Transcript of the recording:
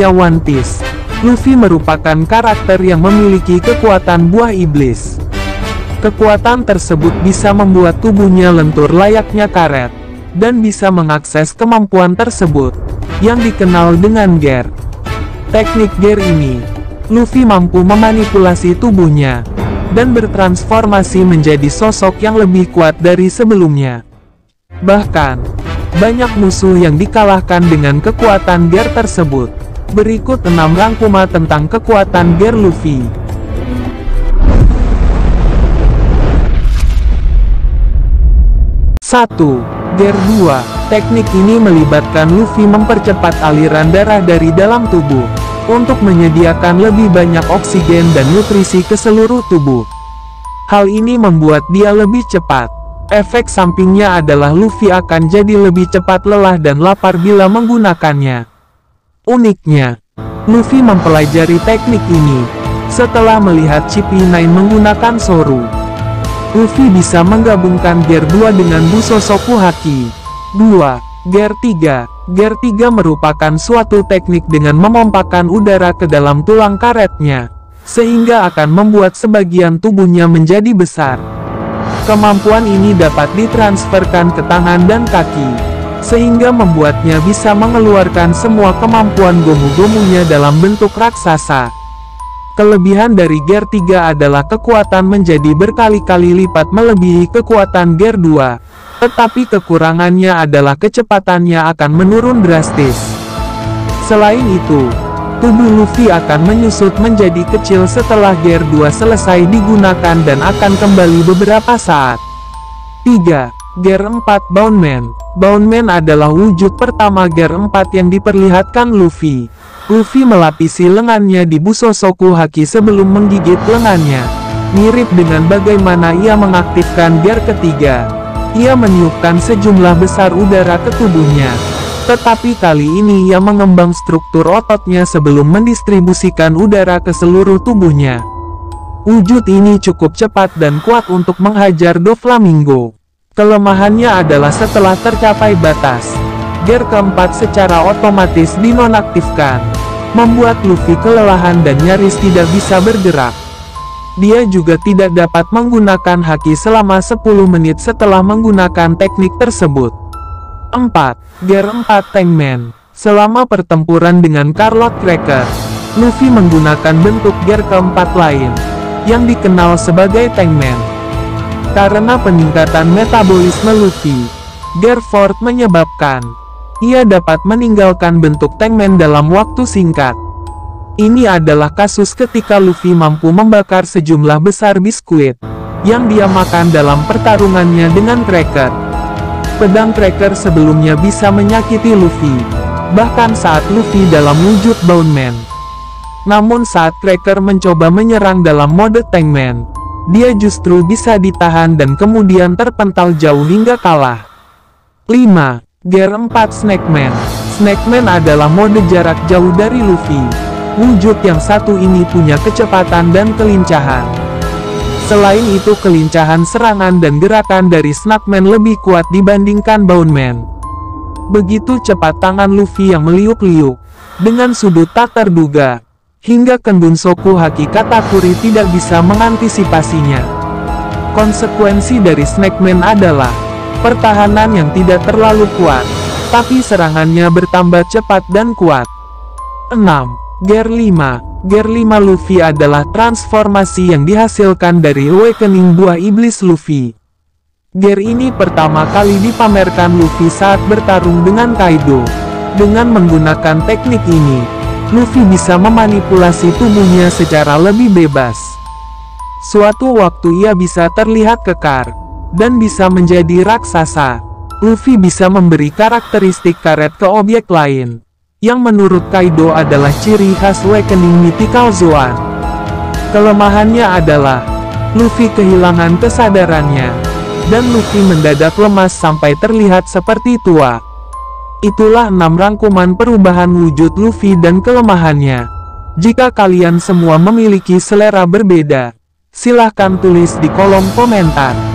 dunia One Piece, Luffy merupakan karakter yang memiliki kekuatan buah iblis. Kekuatan tersebut bisa membuat tubuhnya lentur layaknya karet, dan bisa mengakses kemampuan tersebut, yang dikenal dengan Gear. Teknik Gear ini, Luffy mampu memanipulasi tubuhnya, dan bertransformasi menjadi sosok yang lebih kuat dari sebelumnya. Bahkan, banyak musuh yang dikalahkan dengan kekuatan Gear tersebut. Berikut 6 rangkuman tentang kekuatan Gear Luffy. 1. Gear 2. Teknik ini melibatkan Luffy mempercepat aliran darah dari dalam tubuh, untuk menyediakan lebih banyak oksigen dan nutrisi ke seluruh tubuh. Hal ini membuat dia lebih cepat. Efek sampingnya adalah Luffy akan jadi lebih cepat lelah dan lapar bila menggunakannya. Uniknya, Luffy mempelajari teknik ini setelah melihat CP9 menggunakan Soru. Luffy bisa menggabungkan Gear 2 dengan Bushosoku Haki. 2. Gear 3. Gear 3 merupakan suatu teknik dengan memompakan udara ke dalam tulang karetnya, sehingga akan membuat sebagian tubuhnya menjadi besar. Kemampuan ini dapat ditransferkan ke tangan dan kaki, sehingga membuatnya bisa mengeluarkan semua kemampuan Gomu-Gomunya dalam bentuk raksasa. Kelebihan dari Gear 3 adalah kekuatan menjadi berkali-kali lipat melebihi kekuatan Gear 2, tetapi kekurangannya adalah kecepatannya akan menurun drastis. Selain itu, tubuh Luffy akan menyusut menjadi kecil setelah Gear 2 selesai digunakan dan akan kembali beberapa saat. 3. Gear 4 Boundman. Boundman adalah wujud pertama Gear 4 yang diperlihatkan Luffy. Luffy melapisi lengannya di Bushosoku Haki sebelum menggigit lengannya. Mirip dengan bagaimana ia mengaktifkan Gear ketiga. Ia meniupkan sejumlah besar udara ke tubuhnya. Tetapi kali ini ia mengembang struktur ototnya sebelum mendistribusikan udara ke seluruh tubuhnya. Wujud ini cukup cepat dan kuat untuk menghajar Doflamingo. Kelemahannya adalah setelah tercapai batas, Gear keempat secara otomatis dinonaktifkan, membuat Luffy kelelahan dan nyaris tidak bisa bergerak. Dia juga tidak dapat menggunakan haki selama 10 menit setelah menggunakan teknik tersebut. 4. Gear 4 Tankman. Selama pertempuran dengan Carlot Cracker, Luffy menggunakan bentuk Gear keempat lain, yang dikenal sebagai Tankman. Karena peningkatan metabolisme Luffy, Gear 4 menyebabkan ia dapat meninggalkan bentuk Tankman dalam waktu singkat. Ini adalah kasus ketika Luffy mampu membakar sejumlah besar biskuit, yang dia makan dalam pertarungannya dengan Cracker. Pedang Cracker sebelumnya bisa menyakiti Luffy, bahkan saat Luffy dalam wujud Boundman. Namun saat Cracker mencoba menyerang dalam mode Tankman, dia justru bisa ditahan dan kemudian terpental jauh hingga kalah. 5. Gear 4 Snakeman. Snakeman adalah mode jarak jauh dari Luffy. Wujud yang satu ini punya kecepatan dan kelincahan. Selain itu, kelincahan serangan dan gerakan dari Snakeman lebih kuat dibandingkan Boundman. Begitu cepat tangan Luffy yang meliuk-liuk, dengan sudut tak terduga, hingga Kenbunsoku Haki Katakuri tidak bisa mengantisipasinya. Konsekuensi dari Snakeman adalah pertahanan yang tidak terlalu kuat, tapi serangannya bertambah cepat dan kuat. 6. Gear 5. Gear 5 Luffy adalah transformasi yang dihasilkan dari Awakening Buah Iblis Luffy. Gear ini pertama kali dipamerkan Luffy saat bertarung dengan Kaido. Dengan menggunakan teknik ini, Luffy bisa memanipulasi tubuhnya secara lebih bebas. Suatu waktu ia bisa terlihat kekar, dan bisa menjadi raksasa. Luffy bisa memberi karakteristik karet ke objek lain, yang menurut Kaido adalah ciri khas Awakening Mythical Zoan. Kelemahannya adalah, Luffy kehilangan kesadarannya, dan Luffy mendadak lemas sampai terlihat seperti tua. Itulah 6 rangkuman perubahan wujud Luffy dan kelemahannya. Jika kalian semua memiliki selera berbeda, silahkan tulis di kolom komentar.